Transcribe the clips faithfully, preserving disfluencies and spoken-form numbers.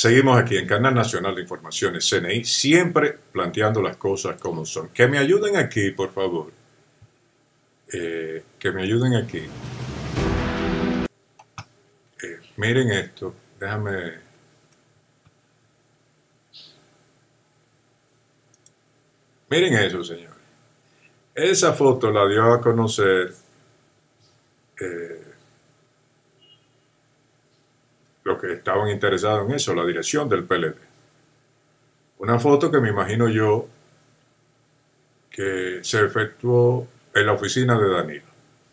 Seguimos aquí en Canal Nacional de Informaciones, C N I, siempre planteando las cosas como son. Que me ayuden aquí, por favor. Eh, que me ayuden aquí. Eh, miren esto, déjame... Miren eso, señores. Esa foto la dio a conocer eh, los que estaban interesados en eso, la dirección del P L D. Una foto que me imagino yo que se efectuó en la oficina de Danilo.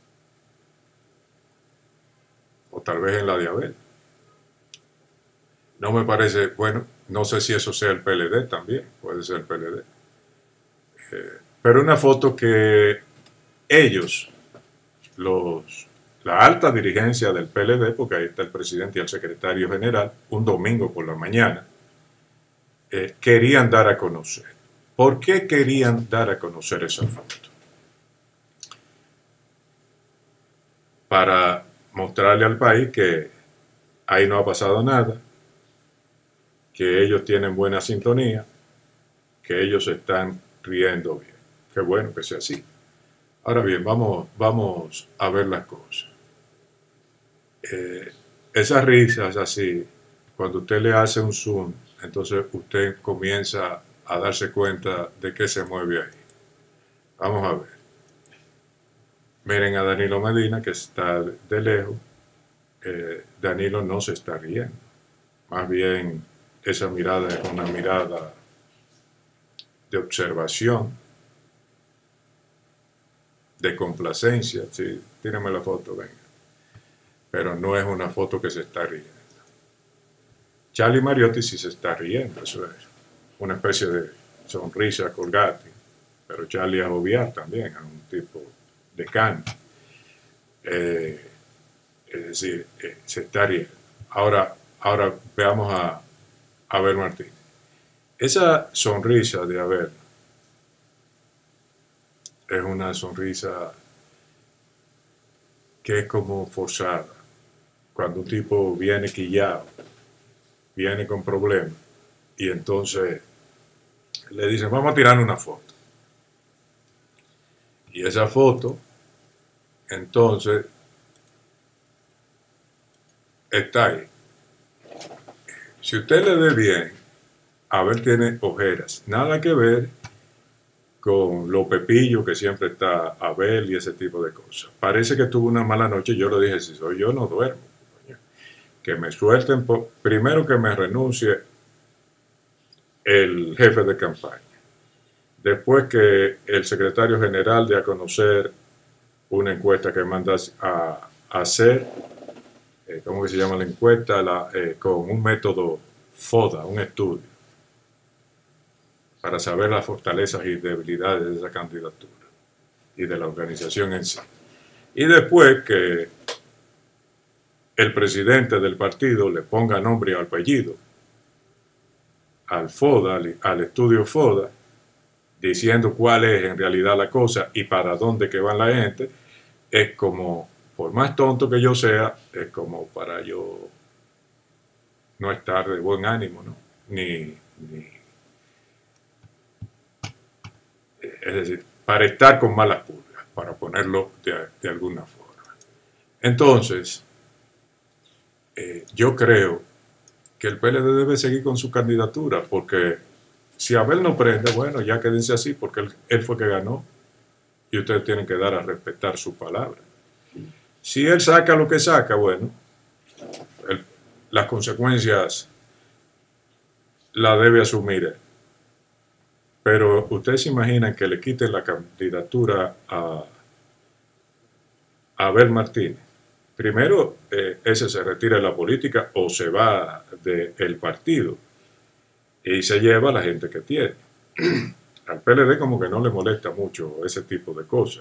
O tal vez en la de Abel. No me parece, bueno, no sé si eso sea el P L D también, puede ser el P L D. Eh, pero una foto que ellos, los, la alta dirigencia del P L D, porque ahí está el presidente y el secretario general, un domingo por la mañana, eh, querían dar a conocer. ¿Por qué querían dar a conocer esa foto? Para mostrarle al país que ahí no ha pasado nada, que ellos tienen buena sintonía, que ellos se están riendo bien. Qué bueno que sea así. Ahora bien, vamos, vamos a ver las cosas. Eh, esas risas así, cuando usted le hace un zoom, entonces usted comienza a darse cuenta de qué se mueve ahí. Vamos a ver. Miren a Danilo Medina, que está de lejos. Eh, Danilo no se está riendo. Más bien, esa mirada es una mirada de observación, de complacencia. Sí, tírame la foto, venga. Pero no es una foto que se está riendo. Charlie Mariotti sí se está riendo, eso es una especie de sonrisa colgate, pero Charlie es obviar también, es un tipo de canto. Eh, es decir, eh, se está riendo. Ahora, ahora veamos a Abel Martínez. Esa sonrisa de Abel es una sonrisa que es como forzada. Cuando un tipo viene quillado, viene con problemas, y entonces le dicen, vamos a tirar una foto. Y esa foto, entonces, está ahí. Si usted le ve bien, Abel tiene ojeras. Nada que ver con lo pepillo que siempre está Abel y ese tipo de cosas. Parece que tuvo una mala noche. Yo le dije, si soy yo no duermo. Que me suelten, por, primero que me renuncie el jefe de campaña. Después que el secretario general dé a conocer una encuesta que manda a, a hacer, eh, ¿cómo que se llama la encuesta? La, eh, con un método FODA, un estudio, para saber las fortalezas y debilidades de esa candidatura y de la organización en sí. Y después que el presidente del partido le ponga nombre y apellido al FODA, al, al estudio FODA, diciendo cuál es en realidad la cosa y para dónde que van la gente, es como, por más tonto que yo sea, es como para yo no estar de buen ánimo, ¿no? Ni, ni, es decir, para estar con malas pulgas, para ponerlo de, de alguna forma. Entonces, eh, yo creo que el P L D debe seguir con su candidatura, porque si Abel no prende, bueno, ya quédense así, porque él, él fue que ganó, y ustedes tienen que dar a respetar su palabra. Si él saca lo que saca, bueno, el, las consecuencias las debe asumir él. Pero ustedes se imaginan que le quiten la candidatura a, a Abel Martínez. Primero, eh, ese se retira de la política o se va del partido y se lleva a la gente que tiene. Al P L D como que no le molesta mucho ese tipo de cosas.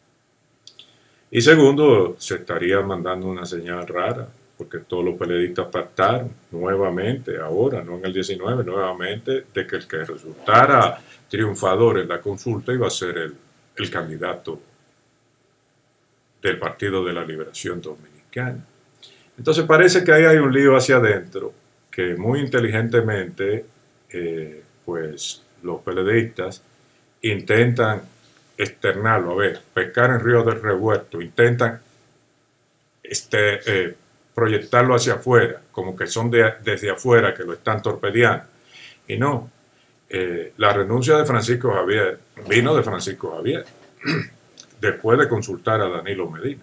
Y segundo, se estaría mandando una señal rara, porque todos los PLDistas pactaron nuevamente, ahora, no en el diecinueve, nuevamente, de que el que resultara triunfador en la consulta iba a ser el, el candidato del Partido de la Liberación Dominicana. Entonces parece que ahí hay un lío hacia adentro que muy inteligentemente, eh, pues los PLDistas intentan externarlo, a ver, pescar en río del revuelto, intentan este, eh, proyectarlo hacia afuera, como que son de, desde afuera que lo están torpedeando. Y no, eh, la renuncia de Francisco Javier vino de Francisco Javier, después de consultar a Danilo Medina.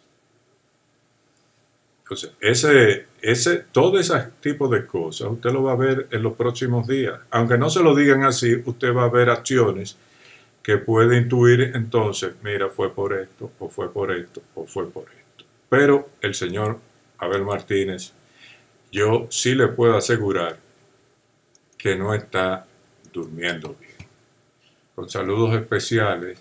Entonces, ese, ese, todo ese tipo de cosas usted lo va a ver en los próximos días. Aunque no se lo digan así, usted va a ver acciones que puede intuir entonces, mira, fue por esto, o fue por esto, o fue por esto. Pero el señor Abel Martínez, yo sí le puedo asegurar que no está durmiendo bien. Con saludos especiales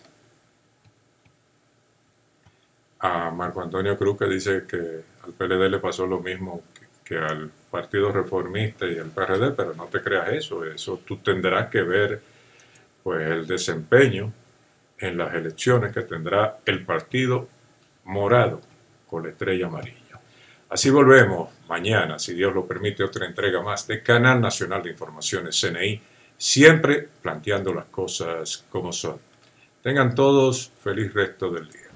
a Marco Antonio Cruz, que dice que al P L D le pasó lo mismo que, que al Partido Reformista y al P R D, pero no te creas eso, eso tú tendrás que ver pues el desempeño en las elecciones que tendrá el Partido Morado con la estrella amarilla. Así volvemos mañana, si Dios lo permite, otra entrega más de Canal Nacional de Informaciones C N I, siempre planteando las cosas como son. Tengan todos feliz resto del día.